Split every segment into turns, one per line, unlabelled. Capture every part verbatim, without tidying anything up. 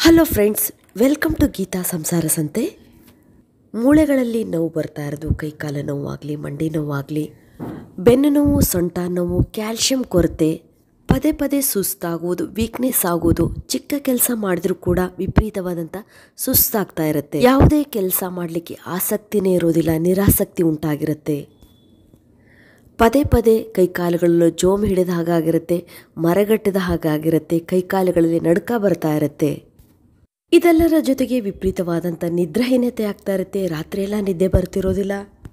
Hello friends, welcome to Geetha Samsara Sante. ಮೂಳೆಗಳಲ್ಲಿ ನೋವು ಬರ್ತಾ ಇರೋದು, ಕೈಕಾಲ ನೋವಾಗಲಿ, ಮಂಡಿ ನೋವಾಗಲಿ, ಬೆನ್ನು ನೋವು, ಸೊಂಟ ನೋವು, ಕ್ಯಾಲ್ಶಿಯಂ ಕೊರತೆ, ಪದೇ ಪದೇ ಸುಸ್ತಾಗುವುದು, ವೀಕ್ನೆಸ್ ಆಗೋದು, ಚಿಕ್ಕ ಕೆಲಸ ಮಾಡಿದ್ರೂ ಕೂಡ ವಿಪರೀತವಾದಂಥ ಸುಸ್ತಾಗ್ತಾ ಇರುತ್ತೆ. ಯಾವುದೇ ಕೆಲಸ ಮಾಡಲಿಕ್ಕೆ ಆಸಕ್ತಿನೇ ಇರೋದಿಲ್ಲ, ನಿರಾಸಕ್ತಿ ಉಂಟಾಗಿರುತ್ತೆ. ಪದೇ ಪದೇ ಕೈಕಾಲುಗಳಲ್ಲೂ ಜೋಮ್ ಹಿಡಿದ ಹಾಗಾಗಿರುತ್ತೆ, ಮರಗಟ್ಟಿದ ಹಾಗಾಗಿರುತ್ತೆ, ಕೈಕಾಲುಗಳಲ್ಲಿ ನಡುಕ ಬರ್ತಾ ಇರುತ್ತೆ. ಇದೆಲ್ಲರ ಜೊತೆಗೆ ವಿಪರೀತವಾದಂಥ ನಿದ್ರಾಹೀನತೆ ಆಗ್ತಾ ಇರುತ್ತೆ. ರಾತ್ರಿಯೆಲ್ಲ ನಿದ್ದೆ ಬರ್ತಿರೋದಿಲ್ಲ,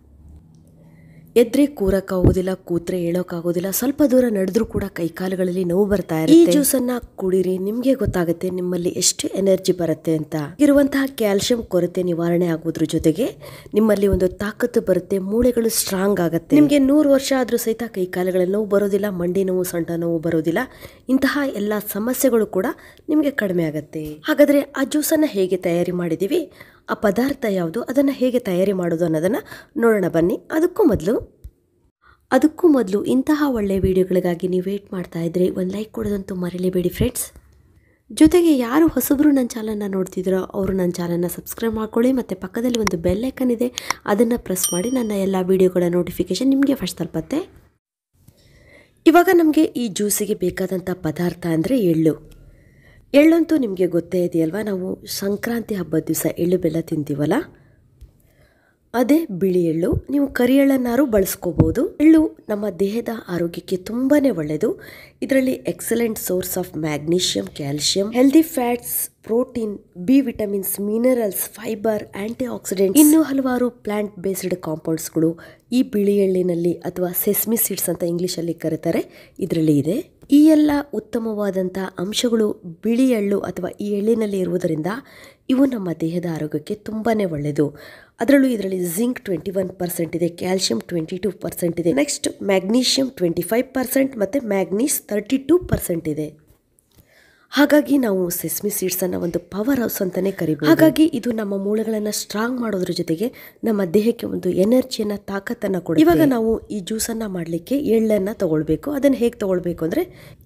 ಎದ್ರೆ ಕೂರಕ್ಕಾಗೋದಿಲ್ಲ, ಕೂತ್ರೆ ಹೇಳೋಕ್ಕಾಗೋದಿಲ್ಲ, ಸ್ವಲ್ಪ ದೂರ ನಡೆದ್ರೂ ಕೂಡ ಕೈಕಾಲುಗಳಲ್ಲಿ ನೋವು ಬರ್ತಾ ಇರುತ್ತೆ. ಈ ಜ್ಯೂಸನ್ನು ಕುಡೀರಿ, ನಿಮಗೆ ಗೊತ್ತಾಗುತ್ತೆ ನಿಮ್ಮಲ್ಲಿ ಎಷ್ಟು ಎನರ್ಜಿ ಬರುತ್ತೆ ಅಂತ. ಇರುವಂತಹ ಕ್ಯಾಲ್ಶಿಯಂ ಕೊರತೆ ನಿವಾರಣೆ ಆಗೋದ್ರ ಜೊತೆಗೆ ನಿಮ್ಮಲ್ಲಿ ಒಂದು ತಾಕತ್ತು ಬರುತ್ತೆ, ಮೂಳೆಗಳು ಸ್ಟ್ರಾಂಗ್ ಆಗುತ್ತೆ. ನಿಮಗೆ ನೂರು ವರ್ಷ ಆದರೂ ಸಹಿತ ಕೈಕಾಲುಗಳಲ್ಲಿ ನೋವು ಬರೋದಿಲ್ಲ, ಮಂಡಿ ನೋವು, ಸೊಂಟ ನೋವು ಬರೋದಿಲ್ಲ. ಇಂತಹ ಎಲ್ಲ ಸಮಸ್ಯೆಗಳು ಕೂಡ ನಿಮಗೆ ಕಡಿಮೆ ಆಗುತ್ತೆ. ಹಾಗಾದರೆ ಆ ಜ್ಯೂಸನ್ನು ಹೇಗೆ ತಯಾರಿ ಮಾಡಿದ್ದೀವಿ, ಆ ಪದಾರ್ಥ ಯಾವುದು, ಅದನ್ನು ಹೇಗೆ ತಯಾರಿ ಮಾಡೋದು ಅನ್ನೋದನ್ನು ನೋಡೋಣ ಬನ್ನಿ. ಅದಕ್ಕೂ ಮೊದಲು ಅದಕ್ಕೂ ಮೊದಲು ಇಂತಹ ಒಳ್ಳೆಯ ವಿಡಿಯೋಗಳಿಗಾಗಿ ನೀವು ವೇಟ್ ಮಾಡ್ತಾ ಇದ್ದರೆ ಒಂದು ಲೈಕ್ ಕೊಡೋದಂತೂ ಮರೀಲೇಬೇಡಿ ಫ್ರೆಂಡ್ಸ್. ಜೊತೆಗೆ ಯಾರು ಹೊಸಬರು ನನ್ನ ಚಾನಲ್ನ ನೋಡ್ತಿದ್ರೋ ಅವರು ನನ್ನ ಚಾನಲ್ನ ಸಬ್ಸ್ಕ್ರೈಬ್ ಮಾಡ್ಕೊಳ್ಳಿ, ಮತ್ತು ಪಕ್ಕದಲ್ಲಿ ಒಂದು ಬೆಲ್ ಐಕನ್ ಇದೆ, ಅದನ್ನು ಪ್ರೆಸ್ ಮಾಡಿ ನನ್ನ ಎಲ್ಲ ವಿಡಿಯೋಗಳ ನೋಟಿಫಿಕೇಷನ್ ನಿಮಗೆ ಫಸ್ಟ್ ತಲುಪುತ್ತೆ. ಇವಾಗ ನಮಗೆ ಈ ಜ್ಯೂಸಿಗೆ ಬೇಕಾದಂಥ ಪದಾರ್ಥ ಅಂದರೆ ಎಳ್ಳು. ಎಳ್ಳಂತೂ ನಿಮಗೆ ಗೊತ್ತೇ ಇದೆಯಲ್ವ, ನಾವು ಸಂಕ್ರಾಂತಿ ಹಬ್ಬದ ದಿವಸ ಎಳ್ಳು ಬೆಲ್ಲ ತಿಂತೀವಲ್ಲ, ಅದೇ ಬಿಳಿ ಎಳ್ಳು. ನೀವು ಕರಿ ಎಳ್ಳನ್ನಾರು ಬಳಸ್ಕೋಬೋದು. ಎಳ್ಳು ನಮ್ಮ ದೇಹದ ಆರೋಗ್ಯಕ್ಕೆ ತುಂಬಾ ಒಳ್ಳೆಯದು. ಇದರಲ್ಲಿ excellent source of magnesium, calcium, healthy fats, protein, B vitamins, minerals, fibre, antioxidant, ಇನ್ನೂ ಹಲವಾರು ಪ್ಲಾಂಟ್ ಬೇಸ್ಡ್ ಕಾಂಪೌಂಡ್ಸ್ಗಳು ಈ ಬಿಳಿ ಎಳ್ಳಿನಲ್ಲಿ ಅಥವಾ ಸೆಸ್ಮಿ ಸೀಡ್ಸ್ ಅಂತ ಇಂಗ್ಲೀಷಲ್ಲಿ ಕರೀತಾರೆ, ಇದರಲ್ಲಿ ಇದೆ. ಈ ಎಲ್ಲ ಉತ್ತಮವಾದಂಥ ಅಂಶಗಳು ಬಿಳಿ ಎಳ್ಳು ಅಥವಾ ಈ ಎಳ್ಳಿನಲ್ಲಿ ಇರುವುದರಿಂದ ಇವು ನಮ್ಮ ದೇಹದ ಆರೋಗ್ಯಕ್ಕೆ ತುಂಬಾ ಒಳ್ಳೆಯದು. ಅದರಲ್ಲೂ ಇದರಲ್ಲಿ ಜಿಂಕ್ ಟ್ವೆಂಟಿ ಒನ್ ಪರ್ಸೆಂಟ್ ಇದೆ, ಕ್ಯಾಲ್ಶಿಯಂ ಟ್ವೆಂಟಿ ಟೂ ಪರ್ಸೆಂಟ್ ಇದೆ, next magnesium twenty five percent ಮತ್ತು ಮ್ಯಾಗ್ನೀಸ್ ತರ್ಟಿ ಟೂ ಪರ್ಸೆಂಟ್ ಇದೆ. ಹಾಗಾಗಿ ನಾವು ಸೆಸ್ಮಿ ಸೀಡ್ಸನ್ನು ಒಂದು ಪವರ್ ಹೌಸ್ ಅಂತಲೇ ಕರಿಬೋದು. ಹಾಗಾಗಿ ಇದು ನಮ್ಮ ಮೂಳೆಗಳನ್ನು ಸ್ಟ್ರಾಂಗ್ ಮಾಡೋದ್ರ ಜೊತೆಗೆ ನಮ್ಮ ದೇಹಕ್ಕೆ ಒಂದು ಎನರ್ಜಿಯನ್ನು, ತಾಕತ್ತನ್ನು ಕೊಡುತ್ತೆ. ಇವಾಗ ನಾವು ಈ ಜ್ಯೂಸನ್ನು ಮಾಡಲಿಕ್ಕೆ ಎಳ್ಳನ್ನು ತಗೊಳ್ಬೇಕು. ಅದನ್ನು ಹೇಗೆ ತಗೊಳ್ಬೇಕು ಅಂದರೆ,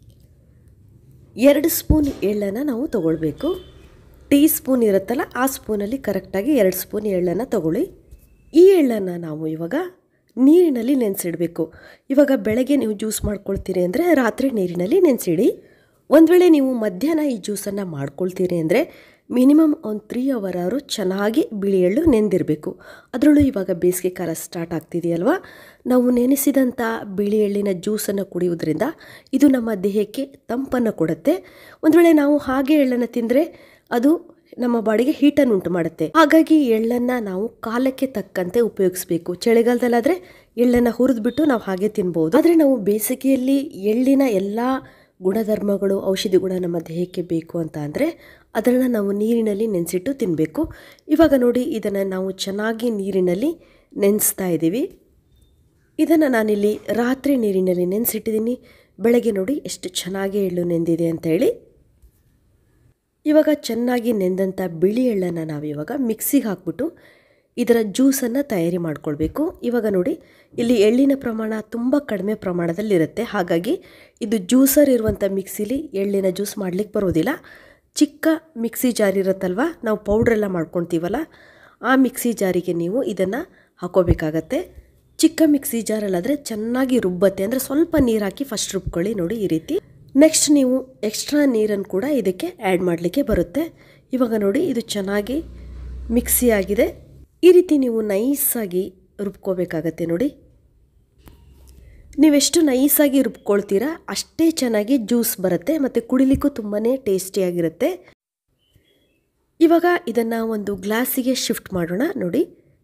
ಎರಡು ಸ್ಪೂನ್ ಎಳ್ಳನ್ನು ನಾವು ತಗೊಳ್ಬೇಕು. ಟೀ ಸ್ಪೂನ್ ಇರುತ್ತಲ್ಲ, ಆ ಸ್ಪೂನಲ್ಲಿ ಕರೆಕ್ಟಾಗಿ ಎರಡು ಸ್ಪೂನ್ ಎಳ್ಳನ್ನು ತಗೊಳ್ಳಿ. ಈ ಎಳ್ಳನ್ನು ನಾವು ಇವಾಗ ನೀರಿನಲ್ಲಿ ನೆನೆಸಿಡಬೇಕು. ಇವಾಗ ಬೆಳಗ್ಗೆ ನೀವು ಜ್ಯೂಸ್ ಮಾಡ್ಕೊಳ್ತೀರಿ ಅಂದರೆ ರಾತ್ರಿ ನೀರಿನಲ್ಲಿ ನೆನೆಸಿಡಿ. ಒಂದು ವೇಳೆ ನೀವು ಮಧ್ಯಾಹ್ನ ಈ ಜ್ಯೂಸನ್ನು ಮಾಡ್ಕೊಳ್ತೀರಿ ಅಂದರೆ ಮಿನಿಮಮ್ ಒಂದು ತ್ರೀ ಅವರ್ ಅವರು ಚೆನ್ನಾಗಿ ಬಿಳಿ ಎಳ್ಳು ನೆಂದಿರಬೇಕು. ಅದರಲ್ಲೂ ಇವಾಗ ಬೇಸಿಗೆ ಕಾಲ ಸ್ಟಾರ್ಟ್ ಆಗ್ತಿದೆಯಲ್ವ, ನಾವು ನೆನೆಸಿದಂಥ ಬಿಳಿ ಎಳ್ಳಿನ ಜ್ಯೂಸನ್ನು ಕುಡಿಯೋದ್ರಿಂದ ಇದು ನಮ್ಮ ದೇಹಕ್ಕೆ ತಂಪನ್ನು ಕೊಡುತ್ತೆ. ಒಂದು ವೇಳೆ ನಾವು ಹಾಗೆ ಎಳ್ಳನ್ನು ತಿಂದರೆ ಅದು ನಮ್ಮ ಬಾಡಿಗೆ ಹೀಟನ್ನು ಉಂಟು ಮಾಡುತ್ತೆ. ಹಾಗಾಗಿ ಎಳ್ಳನ್ನು ನಾವು ಕಾಲಕ್ಕೆ ತಕ್ಕಂತೆ ಉಪಯೋಗಿಸ್ಬೇಕು. ಚಳಿಗಾಲದಲ್ಲಾದರೆ ಎಳ್ಳನ್ನು ಹುರಿದ್ಬಿಟ್ಟು ನಾವು ಹಾಗೆ ತಿನ್ಬೋದು. ಆದರೆ ನಾವು ಬೇಸಿಗೆಯಲ್ಲಿ ಎಳ್ಳಿನ ಎಲ್ಲ ಗುಣಧರ್ಮಗಳು, ಔಷಧಿ ಗುಣ ನಮ್ಮ ದೇಹಕ್ಕೆ ಬೇಕು ಅಂತ ಅಂದರೆ ಅದನ್ನು ನಾವು ನೀರಿನಲ್ಲಿ ನೆನೆಸಿಟ್ಟು ತಿನ್ನಬೇಕು. ಇವಾಗ ನೋಡಿ, ಇದನ್ನು ನಾವು ಚೆನ್ನಾಗಿ ನೀರಿನಲ್ಲಿ ನೆನೆಸ್ತಾ ಇದ್ದೀವಿ. ಇದನ್ನು ನಾನಿಲ್ಲಿ ರಾತ್ರಿ ನೀರಿನಲ್ಲಿ ನೆನೆಸಿಟ್ಟಿದ್ದೀನಿ. ಬೆಳಗ್ಗೆ ನೋಡಿ ಎಷ್ಟು ಚೆನ್ನಾಗಿ ಎಳ್ಳು ನೆಂದಿದೆ ಅಂತ ಹೇಳಿ. ಇವಾಗ ಚೆನ್ನಾಗಿ ನೆಂದಂಥ ಬಿಳಿ ಎಳ್ಳನ್ನು ನಾವು ಇವಾಗ ಮಿಕ್ಸಿಗೆ ಹಾಕ್ಬಿಟ್ಟು ಇದರ ಜ್ಯೂಸನ್ನು ತಯಾರಿ ಮಾಡ್ಕೊಳ್ಬೇಕು. ಇವಾಗ ನೋಡಿ, ಇಲ್ಲಿ ಎಳ್ಳಿನ ಪ್ರಮಾಣ ತುಂಬ ಕಡಿಮೆ ಪ್ರಮಾಣದಲ್ಲಿರುತ್ತೆ. ಹಾಗಾಗಿ ಇದು ಜ್ಯೂಸರ್ ಇರುವಂಥ ಮಿಕ್ಸಿಲಿ ಎಳ್ಳಿನ ಜ್ಯೂಸ್ ಮಾಡಲಿಕ್ಕೆ ಬರೋದಿಲ್ಲ. ಚಿಕ್ಕ ಮಿಕ್ಸಿ ಜಾರ್ ಇರುತ್ತಲ್ವ, ನಾವು ಪೌಡ್ರೆಲ್ಲ ಮಾಡ್ಕೊಳ್ತೀವಲ್ಲ, ಆ ಮಿಕ್ಸಿ ಜಾರಿಗೆ ನೀವು ಇದನ್ನು ಹಾಕೋಬೇಕಾಗತ್ತೆ. ಚಿಕ್ಕ ಮಿಕ್ಸಿ ಜಾರಲ್ಲಾದರೆ ಚೆನ್ನಾಗಿ ರುಬ್ಬತ್ತೆ, ಅಂದರೆ ಸ್ವಲ್ಪ ನೀರು ಹಾಕಿ ಫಸ್ಟ್ ರುಬ್ಕೊಳ್ಳಿ. ನೋಡಿ ಈ ರೀತಿ. ನೆಕ್ಸ್ಟ್ ನೀವು ಎಕ್ಸ್ಟ್ರಾ ನೀರನ್ನು ಕೂಡ ಇದಕ್ಕೆ ಆ್ಯಡ್ ಮಾಡಲಿಕ್ಕೆ ಬರುತ್ತೆ. ಇವಾಗ ನೋಡಿ, ಇದು ಚೆನ್ನಾಗಿ ಮಿಕ್ಸಿ ಆಗಿದೆ. ಈ ರೀತಿ ನೀವು ನೈಸಾಗಿ ರುಬ್ಕೋಬೇಕಾಗತ್ತೆ. ನೋಡಿ, ನೀವೆಷ್ಟು ನೈಸಾಗಿ ರುಬ್ಕೊಳ್ತೀರಾ ಅಷ್ಟೇ ಚೆನ್ನಾಗಿ ಜ್ಯೂಸ್ ಬರುತ್ತೆ, ಮತ್ತು ಕುಡಿಲಿಕ್ಕೂ ತುಂಬಾ ಟೇಸ್ಟಿಯಾಗಿರುತ್ತೆ. ಇವಾಗ ಇದನ್ನು ಒಂದು ಗ್ಲಾಸಿಗೆ ಶಿಫ್ಟ್ ಮಾಡೋಣ. ನೋಡಿ,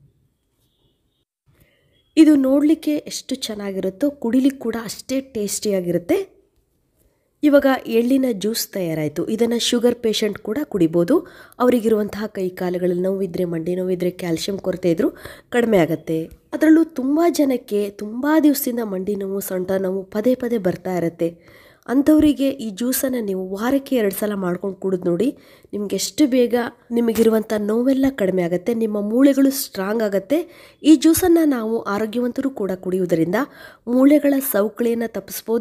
ಇದು ನೋಡಲಿಕ್ಕೆ ಎಷ್ಟು ಚೆನ್ನಾಗಿರುತ್ತೋ ಕುಡಿಲಿಕ್ಕೆ ಕೂಡ ಅಷ್ಟೇ ಟೇಸ್ಟಿಯಾಗಿರುತ್ತೆ. ಇವಾಗ ಎಳ್ಳಿನ ಜ್ಯೂಸ್ ತಯಾರಾಯಿತು. ಇದನ್ನು ಶುಗರ್ ಪೇಷಂಟ್ ಕೂಡ ಕುಡಿಬೋದು. ಅವರಿಗಿರುವಂತಹ ಕೈ ಕಾಲುಗಳಲ್ಲಿ ನೋವಿದ್ದರೆ, ಮಂಡಿ ನೋವಿದ್ದರೆ, ಕ್ಯಾಲ್ಶಿಯಂ ಕೊರತೆ ಇದ್ದರೂ ಕಡಿಮೆ ಆಗುತ್ತೆ. ಅದರಲ್ಲೂ ತುಂಬ ಜನಕ್ಕೆ ತುಂಬ ದಿವಸದಿಂದ ಮಂಡಿ ನೋವು, ಸೊಂಟ ನೋವು ಪದೇ ಪದೇ ಬರ್ತಾ ಇರುತ್ತೆ. ಅಂಥವರಿಗೆ ಈ ಜ್ಯೂಸನ್ನು ನೀವು ವಾರಕ್ಕೆ ಎರಡು ಸಲ ಮಾಡ್ಕೊಂಡು ಕುಡಿದು ನೋಡಿ, ನಿಮ್ಗೆ ಎಷ್ಟು ಬೇಗ ನಿಮಗಿರುವಂಥ ನೋವೆಲ್ಲ ಕಡಿಮೆ ಆಗುತ್ತೆ, ನಿಮ್ಮ ಮೂಳೆಗಳು ಸ್ಟ್ರಾಂಗ್ ಆಗುತ್ತೆ. ಈ ಜ್ಯೂಸನ್ನು ನಾವು ಆರೋಗ್ಯವಂತರು ಕೂಡ ಕುಡಿಯುವುದರಿಂದ ಮೂಳೆಗಳ ಸವಕಳಿಯನ್ನು ತಪ್ಪಿಸ್ಬೋದು,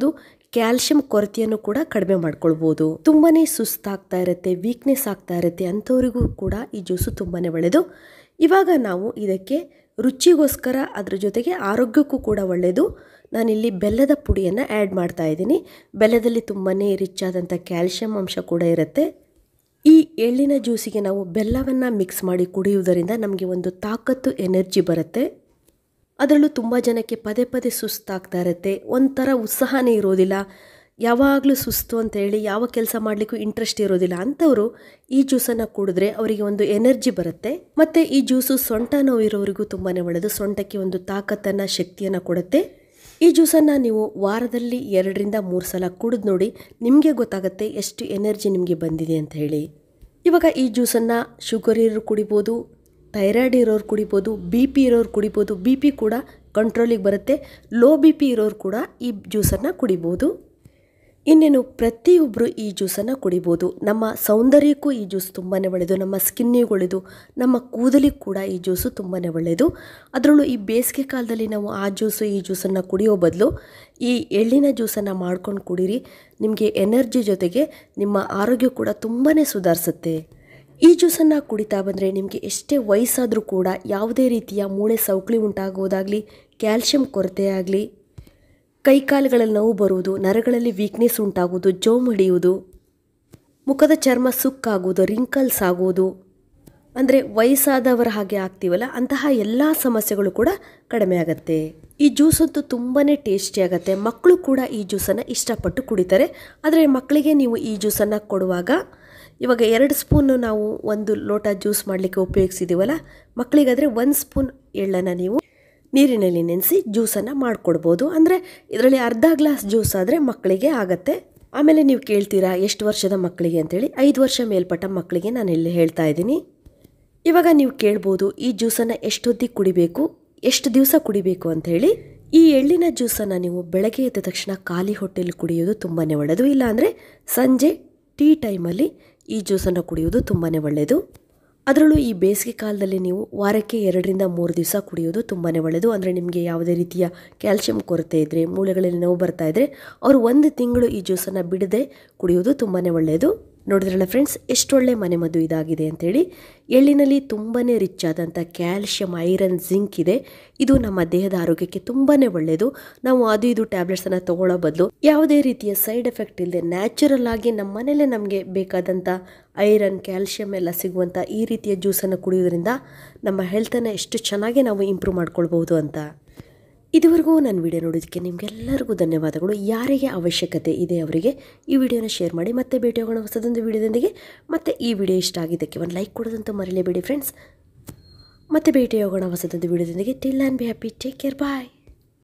ಕ್ಯಾಲ್ಶಿಯಂ ಕೊರತೆಯನ್ನು ಕೂಡ ಕಡಿಮೆ ಮಾಡ್ಕೊಳ್ಬೋದು. ತುಂಬಾನೇ ಸುಸ್ತಾಗ್ತಾ ಇರುತ್ತೆ, ವೀಕ್ನೆಸ್ ಆಗ್ತಾ ಇರುತ್ತೆ ಅಂಥವರಿಗೂ ಕೂಡ ಈ ಜ್ಯೂಸು ತುಂಬಾನೇ ಒಳ್ಳೆಯದು. ಇವಾಗ ನಾವು ಇದಕ್ಕೆ ರುಚಿಗೋಸ್ಕರ ಅದ್ರ ಜೊತೆಗೆ ಆರೋಗ್ಯಕ್ಕೂ ಕೂಡ ಒಳ್ಳೆಯದು. ನಾನಿಲ್ಲಿ ಬೆಲ್ಲದ ಪುಡಿಯನ್ನು ಆ್ಯಡ್ ಮಾಡ್ತಾ ಇದ್ದೀನಿ. ಬೆಲ್ಲದಲ್ಲಿ ತುಂಬಾ ರಿಚ್ ಆದಂಥ ಕ್ಯಾಲ್ಶಿಯಂ ಅಂಶ ಕೂಡ ಇರುತ್ತೆ. ಈ ಎಳ್ಳಿನ ಜ್ಯೂಸಿಗೆ ನಾವು ಬೆಲ್ಲವನ್ನು ಮಿಕ್ಸ್ ಮಾಡಿ ಕುಡಿಯುವುದರಿಂದ ನಮಗೆ ಒಂದು ತಾಕತ್ತು ಎನರ್ಜಿ ಬರುತ್ತೆ. ಅದರಲ್ಲೂ ತುಂಬ ಜನಕ್ಕೆ ಪದೇ ಪದೇ ಸುಸ್ತಾಗ್ತಾ ಇರುತ್ತೆ, ಒಂಥರ ಉತ್ಸಾಹನೇ ಇರೋದಿಲ್ಲ, ಯಾವಾಗಲೂ ಸುಸ್ತು ಅಂತ ಹೇಳಿ ಯಾವ ಕೆಲಸ ಮಾಡಲಿಕ್ಕೂ ಇಂಟ್ರೆಸ್ಟ್ ಇರೋದಿಲ್ಲ ಅಂಥವರು ಈ ಜ್ಯೂಸನ್ನು ಕುಡಿದ್ರೆ ಅವರಿಗೆ ಒಂದು ಎನರ್ಜಿ ಬರುತ್ತೆ. ಮತ್ತು ಈ ಜ್ಯೂಸು ಸೊಂಟ ನೋವು ಇರೋರಿಗೂ ತುಂಬಾ ಒಳ್ಳೆಯದು. ಸೊಂಟಕ್ಕೆ ಒಂದು ತಾಕತ್ತನ್ನು, ಶಕ್ತಿಯನ್ನು ಕೊಡುತ್ತೆ. ಈ ಜ್ಯೂಸನ್ನು ನೀವು ವಾರದಲ್ಲಿ ಎರಡರಿಂದ ಮೂರು ಸಲ ಕುಡಿದು ನೋಡಿ, ನಿಮಗೆ ಗೊತ್ತಾಗುತ್ತೆ ಎಷ್ಟು ಎನರ್ಜಿ ನಿಮಗೆ ಬಂದಿದೆ ಅಂತ ಹೇಳಿ. ಇವಾಗ ಈ ಜ್ಯೂಸನ್ನು ಶುಗರ್ ಇರೋರು ಕುಡಿಬೋದು, ಥೈರಾಯ್ಡ್ ಇರೋರು ಕುಡಿಬೋದು, ಬಿ ಪಿ ಇರೋರು ಕುಡಿಬೋದು. ಬಿ ಪಿ ಕೂಡ ಕಂಟ್ರೋಲಿಗೆ ಬರುತ್ತೆ. ಲೋ ಬಿ ಪಿ ಇರೋರು ಕೂಡ ಈ ಜ್ಯೂಸನ್ನು ಕುಡಿಬೋದು. ಇನ್ನೇನು ಪ್ರತಿಯೊಬ್ಬರು ಈ ಜ್ಯೂಸನ್ನು ಕುಡಿಬೋದು. ನಮ್ಮ ಸೌಂದರ್ಯಕ್ಕೂ ಈ ಜ್ಯೂಸ್ ತುಂಬಾ ಒಳ್ಳೆಯದು, ನಮ್ಮ ಸ್ಕಿನ್ನಿಗೆ ಒಳ್ಳೆಯದು, ನಮ್ಮ ಕೂದಲಿಗೆ ಕೂಡ ಈ ಜ್ಯೂಸು ತುಂಬಾ ಒಳ್ಳೆಯದು. ಅದರಲ್ಲೂ ಈ ಬೇಸಿಗೆ ಕಾಲದಲ್ಲಿ ನಾವು ಆ ಜ್ಯೂಸು ಈ ಜ್ಯೂಸನ್ನು ಕುಡಿಯೋ ಬದಲು ಈ ಎಳ್ಳಿನ ಜ್ಯೂಸನ್ನು ಮಾಡ್ಕೊಂಡು ಕುಡೀರಿ. ನಿಮಗೆ ಎನರ್ಜಿ ಜೊತೆಗೆ ನಿಮ್ಮ ಆರೋಗ್ಯ ಕೂಡ ತುಂಬಾ ಸುಧಾರಿಸುತ್ತೆ. ಈ ಜ್ಯೂಸನ್ನು ಕುಡಿತಾ ಬಂದರೆ ನಿಮಗೆ ಎಷ್ಟೇ ವಯಸ್ಸಾದರೂ ಕೂಡ ಯಾವುದೇ ರೀತಿಯ ಮೂಳೆ ಸೌಕಳಿ ಉಂಟಾಗೋದಾಗಲಿ, ಕ್ಯಾಲ್ಶಿಯಂ ಕೊರತೆ ಆಗಲಿ, ಕೈಕಾಲುಗಳಲ್ಲಿ ನೋವು ಬರುವುದು, ನರಗಳಲ್ಲಿ ವೀಕ್ನೆಸ್ ಉಂಟಾಗುವುದು, ಜೋಮ್ ಹಿಡಿಯುವುದು, ಮುಖದ ಚರ್ಮ ಸುಕ್ಕಾಗುವುದು, ರಿಂಕಲ್ಸ್ ಆಗುವುದು, ಅಂದರೆ ವಯಸ್ಸಾದವರ ಹಾಗೆ ಆಗ್ತೀವಲ್ಲ ಅಂತಹ ಎಲ್ಲ ಸಮಸ್ಯೆಗಳು ಕೂಡ ಕಡಿಮೆ ಆಗುತ್ತೆ. ಈ ಜ್ಯೂಸ್ ಅಂತೂ ತುಂಬಾ ಟೇಸ್ಟಿ ಆಗುತ್ತೆ. ಮಕ್ಕಳು ಕೂಡ ಈ ಜ್ಯೂಸನ್ನು ಇಷ್ಟಪಟ್ಟು ಕುಡಿತಾರೆ. ಆದರೆ ಮಕ್ಕಳಿಗೆ ನೀವು ಈ ಜ್ಯೂಸನ್ನು ಕೊಡುವಾಗ ಇವಾಗ ಎರಡು ಸ್ಪೂನು ನಾವು ಒಂದು ಲೋಟ ಜ್ಯೂಸ್ ಮಾಡಲಿಕ್ಕೆ ಉಪಯೋಗಿಸಿದ್ದೀವಲ್ಲ, ಮಕ್ಕಳಿಗಾದರೆ ಒಂದು ಸ್ಪೂನ್ ಎಳ್ಳನ್ನು ನೀವು ನೀರಿನಲ್ಲಿ ನೆನೆಸಿ ಜ್ಯೂಸನ್ನು ಮಾಡಿಕೊಡ್ಬೋದು. ಅಂದರೆ ಇದರಲ್ಲಿ ಅರ್ಧ ಗ್ಲಾಸ್ ಜ್ಯೂಸ್ ಆದರೆ ಮಕ್ಕಳಿಗೆ ಆಗುತ್ತೆ. ಆಮೇಲೆ ನೀವು ಕೇಳ್ತೀರಾ ಎಷ್ಟು ವರ್ಷದ ಮಕ್ಕಳಿಗೆ ಅಂತೇಳಿ, ಐದು ವರ್ಷ ಮೇಲ್ಪಟ್ಟ ಮಕ್ಕಳಿಗೆ ನಾನು ಇಲ್ಲಿ ಹೇಳ್ತಾ ಇದ್ದೀನಿ. ಇವಾಗ ನೀವು ಕೇಳ್ಬೋದು ಈ ಜ್ಯೂಸನ್ನು ಎಷ್ಟೊತ್ತಿಗೆ ಕುಡಿಬೇಕು, ಎಷ್ಟು ದಿವಸ ಕುಡಿಬೇಕು ಅಂಥೇಳಿ. ಈ ಎಳ್ಳಿನ ಜ್ಯೂಸನ್ನು ನೀವು ಬೆಳಗ್ಗೆ ಎದ್ದ ತಕ್ಷಣ ಖಾಲಿ ಹೊಟ್ಟೆಯಲ್ಲಿ ಕುಡಿಯೋದು ತುಂಬಾ ಒಳ್ಳೆಯದು. ಇಲ್ಲಾಂದರೆ ಸಂಜೆ ಟೀ ಟೈಮಲ್ಲಿ ಈ ಜ್ಯೂಸನ್ನು ಕುಡಿಯೋದು ತುಂಬಾ ಒಳ್ಳೆಯದು. ಅದರಲ್ಲೂ ಈ ಬೇಸಿಗೆ ಕಾಲದಲ್ಲಿ ನೀವು ವಾರಕ್ಕೆ ಎರಡರಿಂದ ಮೂರು ದಿವಸ ಕುಡಿಯೋದು ತುಂಬಾ ಒಳ್ಳೆಯದು. ಅಂದರೆ ನಿಮಗೆ ಯಾವುದೇ ರೀತಿಯ ಕ್ಯಾಲ್ಶಿಯಂ ಕೊರತೆ ಇದ್ದರೆ, ಮೂಳೆಗಳಲ್ಲಿ ನೋವು ಬರ್ತಾ ಇದ್ದರೆ ಅವರು ಒಂದು ತಿಂಗಳು ಈ ಜ್ಯೂಸನ್ನು ಬಿಡದೆ ಕುಡಿಯೋದು ತುಂಬಾ ಒಳ್ಳೆಯದು. ನೋಡಿದ್ರಲ್ಲ ಫ್ರೆಂಡ್ಸ್, ಎಷ್ಟೊಳ್ಳೆ ಮನೆಮದ್ದು ಇದಾಗಿದೆ ಅಂಥೇಳಿ. ಎಳ್ಳಿನಲ್ಲಿ ತುಂಬಾ ರಿಚ್ ಆದಂಥ ಕ್ಯಾಲ್ಶಿಯಂ, ಐರನ್, ಜಿಂಕ್ ಇದೆ. ಇದು ನಮ್ಮ ದೇಹದ ಆರೋಗ್ಯಕ್ಕೆ ತುಂಬಾ ಒಳ್ಳೆಯದು. ನಾವು ಅದು ಇದು ಟ್ಯಾಬ್ಲೆಟ್ಸನ್ನು ತಗೊಳ್ಳೋ ಬದಲು ಯಾವುದೇ ರೀತಿಯ ಸೈಡ್ ಎಫೆಕ್ಟ್ ಇಲ್ಲದೆ ನ್ಯಾಚುರಲ್ ಆಗಿ ನಮ್ಮ ಮನೇಲೆ ನಮಗೆ ಬೇಕಾದಂಥ ಐರನ್, ಕ್ಯಾಲ್ಶಿಯಂ ಎಲ್ಲ ಸಿಗುವಂಥ ಈ ರೀತಿಯ ಜ್ಯೂಸನ್ನು ಕುಡಿಯೋದ್ರಿಂದ ನಮ್ಮ ಹೆಲ್ತನ್ನು ಎಷ್ಟು ಚೆನ್ನಾಗಿ ನಾವು ಇಂಪ್ರೂವ್ ಮಾಡ್ಕೊಳ್ಬೋದು ಅಂತ. ಇದುವರೆಗೂ ನನ್ನ ವಿಡಿಯೋ ನೋಡೋದಕ್ಕೆ ನಿಮಗೆಲ್ಲರಿಗೂ ಧನ್ಯವಾದಗಳು. ಯಾರಿಗೆ ಅವಶ್ಯಕತೆ ಇದೆ ಅವರಿಗೆ ಈ ವಿಡಿಯೋನ ಶೇರ್ ಮಾಡಿ. ಮತ್ತೆ ಭೇಟಿ ಹೋಗೋಣ ಹೊಸದೊಂದು ವಿಡಿಯೋದೊಂದಿಗೆ. ಮತ್ತು ಈ ವಿಡಿಯೋ ಇಷ್ಟ ಆಗಿದ್ದಕ್ಕೆ ಒಂದು ಲೈಕ್ ಕೊಡೋದಂತೂ ಮರೀಲೇಬೇಡಿ ಫ್ರೆಂಡ್ಸ್. ಮತ್ತೆ ಭೇಟಿ ಹೋಗೋಣ ಹೊಸದೊಂದು ವಿಡಿಯೋದೊಂದಿಗೆ. Till and be happy. Take care. Bye.